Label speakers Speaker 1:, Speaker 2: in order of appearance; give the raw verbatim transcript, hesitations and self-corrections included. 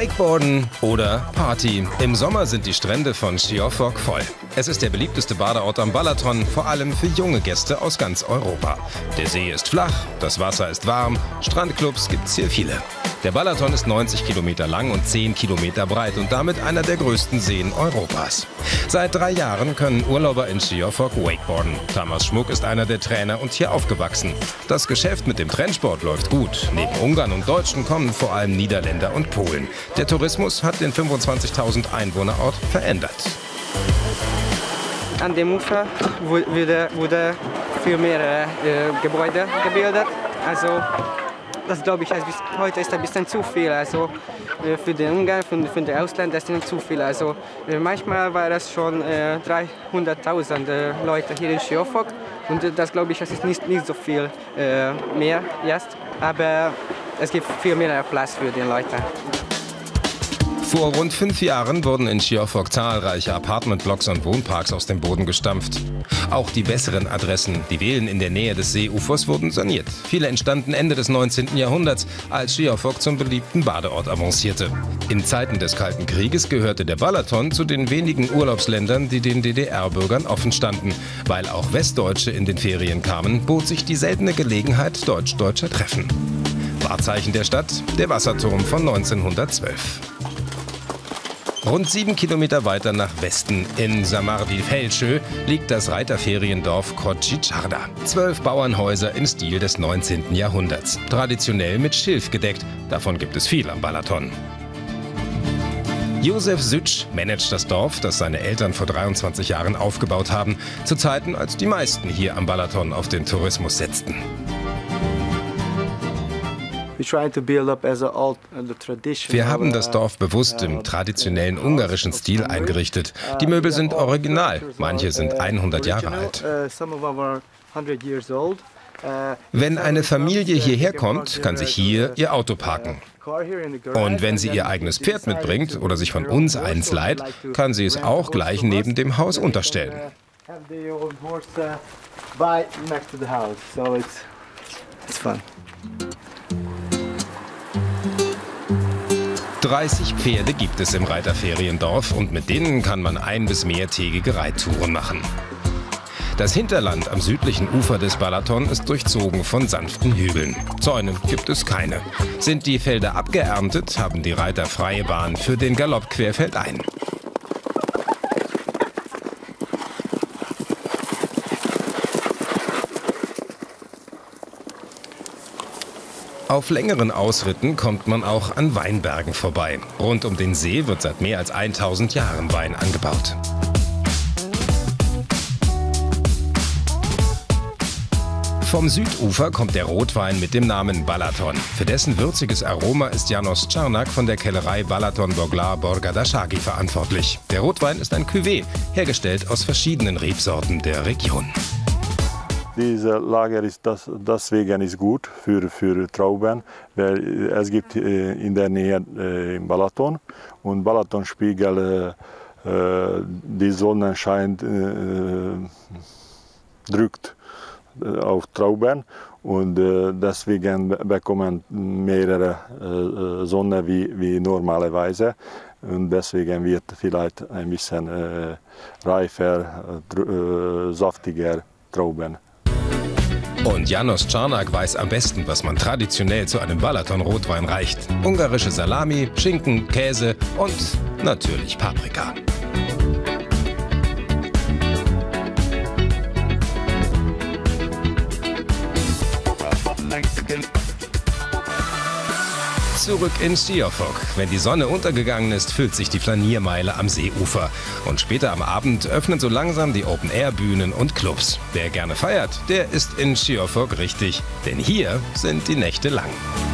Speaker 1: Wakeboarden oder Party. Im Sommer sind die Strände von Schiofok voll. Es ist der beliebteste Badeort am Balaton, vor allem für junge Gäste aus ganz Europa. Der See ist flach, das Wasser ist warm, Strandclubs gibt's hier viele. Der Balaton ist neunzig Kilometer lang und zehn Kilometer breit und damit einer der größten Seen Europas. Seit drei Jahren können Urlauber in Schiofok wakeboarden. Tamas Schmuck ist einer der Trainer und hier aufgewachsen. Das Geschäft mit dem Trennsport läuft gut. Neben Ungarn und Deutschen kommen vor allem Niederländer und Polen. Der Tourismus hat den fünfundzwanzigtausend Einwohnerort verändert.
Speaker 2: An dem Ufer wurde, wurde viel mehr äh, Gebäude gebildet. Also das glaube ich, also bis heute ist ein bisschen zu viel. Also äh, für den Ungarn, für, für die Ausländer ist es zu viel. Also äh, manchmal war es schon äh, dreihunderttausend äh, Leute hier in Schiofok. Und äh, das glaube ich, das ist nicht, nicht so viel äh, mehr jetzt. Aber es gibt viel mehr Platz für die Leute.
Speaker 1: Vor rund fünf Jahren wurden in Schiofok zahlreiche Apartmentblocks und Wohnparks aus dem Boden gestampft. Auch die besseren Adressen, die Villen in der Nähe des Seeufers, wurden saniert. Viele entstanden Ende des neunzehnten Jahrhunderts, als Schiofok zum beliebten Badeort avancierte. In Zeiten des Kalten Krieges gehörte der Balaton zu den wenigen Urlaubsländern, die den D D R-Bürgern offen standen. Weil auch Westdeutsche in den Ferien kamen, bot sich die seltene Gelegenheit deutsch-deutscher Treffen. Wahrzeichen der Stadt, der Wasserturm von neunzehnhundertzwölf. Rund sieben Kilometer weiter nach Westen, in Samardi-Feldsjö, liegt das Reiterferiendorf Kocicharda. Zwölf Bauernhäuser im Stil des neunzehnten Jahrhunderts. Traditionell mit Schilf gedeckt, davon gibt es viel am Balaton. Josef Sütsch managt das Dorf, das seine Eltern vor dreiundzwanzig Jahren aufgebaut haben, zu Zeiten, als die meisten hier am Balaton auf den Tourismus setzten. Wir haben das Dorf bewusst im traditionellen ungarischen Stil eingerichtet. Die Möbel sind original, manche sind hundert Jahre alt. Wenn eine Familie hierher kommt, kann sie hier ihr Auto parken. Und wenn sie ihr eigenes Pferd mitbringt oder sich von uns eins leiht, kann sie es auch gleich neben dem Haus unterstellen. dreißig Pferde gibt es im Reiterferiendorf und mit denen kann man ein- bis mehrtägige Reittouren machen. Das Hinterland am südlichen Ufer des Balaton ist durchzogen von sanften Hügeln. Zäune gibt es keine. Sind die Felder abgeerntet, haben die Reiter freie Bahn für den Galopp querfeldein. Auf längeren Ausritten kommt man auch an Weinbergen vorbei. Rund um den See wird seit mehr als tausend Jahren Wein angebaut. Vom Südufer kommt der Rotwein mit dem Namen Balaton. Für dessen würziges Aroma ist Janos Czarnak von der Kellerei Balaton Boglar Borgadashagi verantwortlich. Der Rotwein ist ein Cuvée, hergestellt aus verschiedenen Rebsorten der Region.
Speaker 3: Diese Lager ist das, deswegen ist gut für, für Trauben, weil es gibt äh, in der Nähe äh, im Balaton und Balatonspiegel, äh, die Sonnenschein äh, drückt äh, auf Trauben und äh, deswegen bekommen mehrere äh, Sonne wie, wie normalerweise und deswegen wird vielleicht ein bisschen äh, reifer, äh, saftiger Trauben.
Speaker 1: Und Janos Czarnak weiß am besten, was man traditionell zu einem Balaton-Rotwein reicht. Ungarische Salami, Schinken, Käse und natürlich Paprika. Zurück in Schiofok. Wenn die Sonne untergegangen ist, füllt sich die Flaniermeile am Seeufer. Und später am Abend öffnen so langsam die Open-Air-Bühnen und Clubs. Wer gerne feiert, der ist in Schiofok richtig. Denn hier sind die Nächte lang.